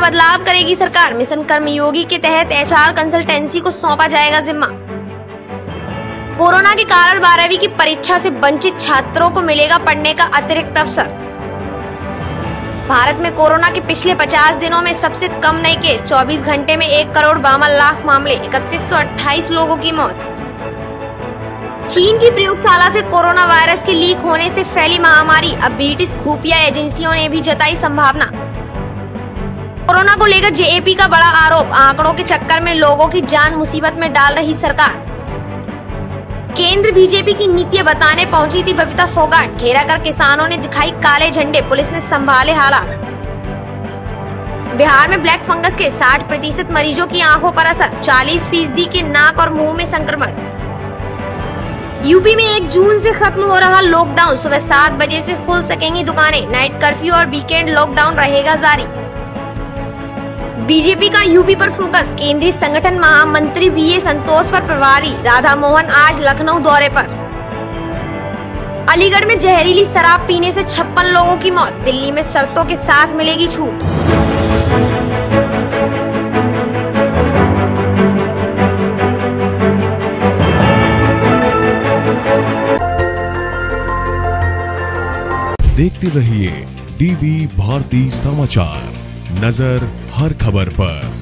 बदलाव करेगी सरकार। मिशन कर्मयोगी के तहत HR कंसल्टेंसी को सौंपा जाएगा जिम्मा। कोरोना के कारण 12वीं की परीक्षा से वंचित छात्रों को मिलेगा पढ़ने का अतिरिक्त अवसर। भारत में कोरोना के पिछले 50 दिनों में सबसे कम नए केस, 24 घंटे में 1,52,00,000 मामले, 3128 लोगों की मौत। चीन की प्रयोगशाला से कोरोना वायरस के लीक होने से फैली महामारी, अब ब्रिटिश खुफिया एजेंसियों ने भी जताई संभावना। कोरोना को लेकर JAP का बड़ा आरोप, आंकड़ों के चक्कर में लोगों की जान मुसीबत में डाल रही सरकार। केंद्र बीजेपी की नीतियां बताने पहुंची थी बबीता फोगाट, घेरा कर किसानों ने दिखाई काले झंडे, पुलिस ने संभाले हालात। बिहार में ब्लैक फंगस के 60% मरीजों की आंखों पर असर, 40% के नाक और मुंह में संक्रमण। यूपी में 1 जून से खत्म हो रहा लॉकडाउन, सुबह 7 बजे से खुल सकेंगी दुकानें, नाइट कर्फ्यू और वीकेंड लॉकडाउन रहेगा जारी। बीजेपी का यूपी पर फोकस, केंद्रीय संगठन महामंत्री VA संतोष पर प्रभारी राधा मोहन आज लखनऊ दौरे पर। अलीगढ़ में जहरीली शराब पीने से 56 लोगों की मौत, दिल्ली में शर्तों के साथ मिलेगी छूट। देखते रहिए DB भारती समाचार, नजर हर खबर पर।